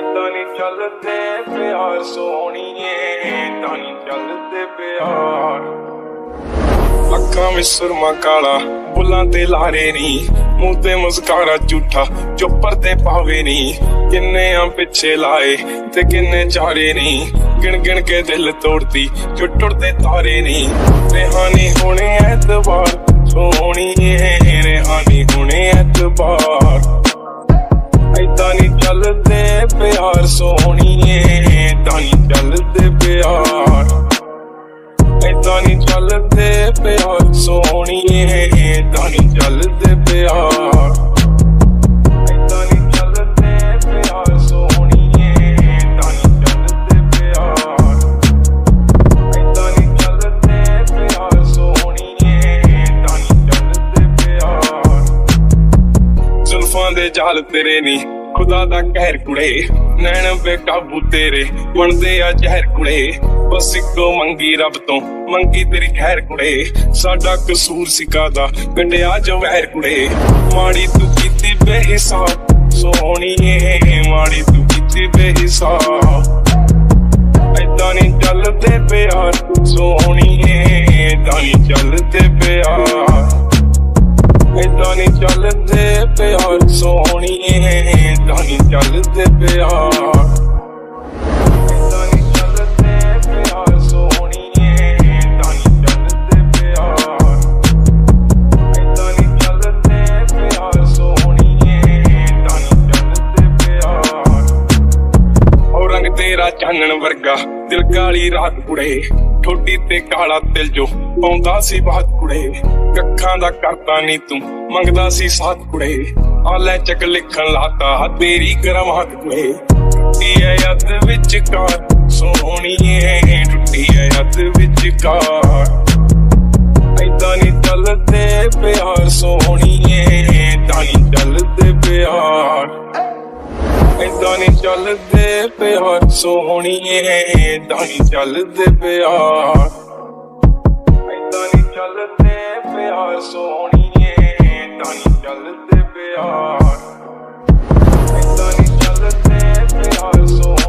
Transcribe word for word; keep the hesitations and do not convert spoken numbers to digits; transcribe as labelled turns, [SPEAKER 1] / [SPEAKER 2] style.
[SPEAKER 1] ਏਦਾਂ ਨੀ ਚੱਲਦੇ ਪਿਆਰ ਸੋਹਣੀਏ, ਏਦਾਂ ਨੀ ਚੱਲਦੇ ਪਿਆਰ। ਅੱਖਾਂ ਵਿੱਚ ਸੁਰਮਾ ਕਾਲਾ, ਬੁੱਲਾਂ ਤੇ ਲਾਰੇ ਨੀ, ਮੂੰਹ ਤੇ ਮੁਸਕਾਰਾ ਝੂਠਾ ਜੋ ਪਰਦੇ ਪਾਵੇ ਨੀ। ਕਿੰਨੇ ਆ ਪਿੱਛੇ ਲਾਏ ਤੇ ਕਿੰਨੇ ਚਾਰੇ ਨੀ, ਗਿਣ ਗਿਣ ਕੇ ਦਿਲ ਤੋੜਦੀ ਜੋ ਟੁੱਟਦੇ ਤਾਰੇ ਨੀ। ਰਿਹਾਨੀ ਹੁਣੇ ਐਤਵਾਰ ਸੋਹਣੀਏ, ਰਿਹਾਨੀ ਹੁਣੇ ਐਤਵਾਰ। ਏਦਾਂ ਨੀ ਚੱਲਦੇ ਪਿਆਰ ਸੋਹਣੀਏ, ਏਦਾਂ ਨੀ ਚੱਲਦੇ ਪਿਆਰ। ਏਦਾਂ ਨੀ ਚੱਲਦੇ ਪਿਆਰ ਸੋਹਣੀਏ, ਏਦਾਂ ਨੀ ਚੱਲਦੇ ਪਿਆਰ। ਏਦਾਂ ਨੀ ਚੱਲਦੇ ਪਿਆਰ ਸੋਹਣੀਏ, ਏਦਾਂ ਨੀ ਚੱਲਦੇ ਪਿਆਰ। ਏਦਾਂ ਨੀ ਚੱਲਦੇ ਪਿਆਰ ਸੋਹਣੀਏ, ਏਦਾਂ ਨੀ ਚੱਲਦੇ ਪਿਆਰ। ਜ਼ੁਲਫਾਂ ਦੇ ਜਾਲ ਤੇਰੇ ਨੀ, ਖੁਦਾ ਦਾ ਕਹਿਰ ਕੁੜੇ, ਨੈਣ ਬੇਕਾਬੂ ਤੇਰੇ ਬਣਦੇ ਆ ਜ਼ਹਿਰ ਕੁੜੇ। ਬਸ ਇੱਕੋ ਮੰਗੀ ਰੱਬ ਤੋਂ, ਮੰਗੀ ਤੇਰੀ ਖੈਰ ਕੁੜੇ, ਸਾਡਾ ਕਸੂਰ ਸਿਕਾਦਾ ਗੰਡਿਆ ਜੋ ਵੈਰ ਕੁੜੇ। ਮਾੜੀ ਤੂੰ ਕੀਤੀ ਬੇਹਿਸਾਬ ਸੋਹਣੀਏ, ਮਾੜੀ ਤੂੰ ਕੀਤੀ ਬੇਹਿਸਾਬ। ਏਦਾਂ ਨੀ ਚੱਲਦੇ ਪਿਆਰ ਸੋਹਣੀਏ, ਏਦਾਂ ਨੀ ਚੱਲਦੇ ਪਿਆਰ। ਏਦਾਂ ਨੀ ਚੱਲਦੇ ਪਿਆਰ ਸੋਹਣੀਏ, ਏਦਾਂ ਨੀ ਚੱਲਦੇ ਪਿਆਰ। ਏਦਾਂ ਨੀ ਚੱਲਦੇ ਪਿਆਰ ਸੋਹਣੀਏ, ਏਦਾਂ ਨੀ ਚੱਲਦੇ ਪਿਆਰ। ਏਦਾਂ ਨੀ ਚੱਲਦੇ ਪਿਆਰ ਸੋਹਣੀਏ, ਏਦਾਂ ਨੀ ਚੱਲਦੇ ਪਿਆਰ। ਉਹ ਰੰਗ ਤੇਰਾ ਚਾਨਣ ਵਰਗਾ, ਦਿਲ ਕਾਲੀ ਰਾਤ ਕੁੜੇ, ਠੋਡੀ ਤੇ ਕਾਲਾ ਤਿਲ ਜੋ ਪਾਉਂਦਾ ਸੀ ਬਾਤ ਕੁੜੇ। ਕੱਖਾਂ ਦਾ ਕਰਤਾ ਨੀ ਤੂੰ, ਮੰਗਦਾ ਸੀ ਸਾਥ ਕੁੜੇ, ਆ ਲੈ ਚੱਕ ਲਿਖਣ ਲਾਤਾ ਤੇਰੀ ਕਰਾਮਾਤ ਕੁੜੇ। ਟੁੱਟੀ ਐ ਯਾਦ ਵਿਚਕਾਰ ਸੋਹਣੀਏ, ਟੁੱਟੀ ਐ ਯਾਦ ਵਿਚਕਾਰ। ਏਦਾਂ ਨੀ ਚੱਲਦੇ ਪਿਆਰ ਸੋਹਣੀਏ, ਏਦਾਂ ਨੀ ਚੱਲਦੇ ਪਿਆਰ। ਏਦਾਂ ਨੀ ਚੱਲਦੇ ਪਿਆਰ ਸੋਹਣੀਏ, ਏਦਾਂ ਨੀ ਚੱਲਦੇ ਪਿਆਰ। ਏਦਾਂ ਨੀ ਚੱਲਦੇ ਪਿਆਰ ਸੋਹਣੀਏ, ਏਦਾਂ ਨੀ ਚੱਲਦੇ ਪਿਆਰ। ਏਦਾਂ ਨੀ ਚੱਲਦੇ ਪਿਆਰ ਸੋਹਣੀਏ।